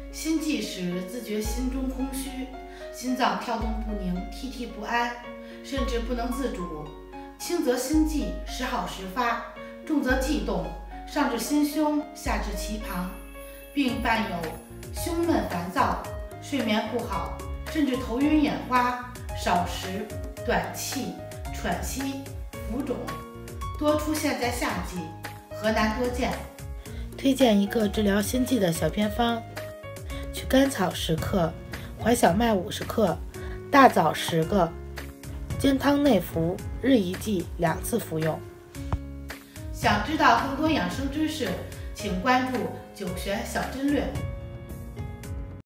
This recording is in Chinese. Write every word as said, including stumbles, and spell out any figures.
心悸时自觉心中空虚，心脏跳动不宁，啼啼不安，甚至不能自主。轻则心悸，时好时发；重则悸动，上至心胸，下至脐旁，并伴有胸闷烦躁、睡眠不好，甚至头晕眼花、少食、短气、喘息、浮肿，多出现在夏季，河南多见。推荐一个治疗心悸的小偏方：取甘草十克，怀小麦五十克，大枣十个，煎汤内服，日一剂，两次服用。想知道更多养生知识，请关注九玄小针略。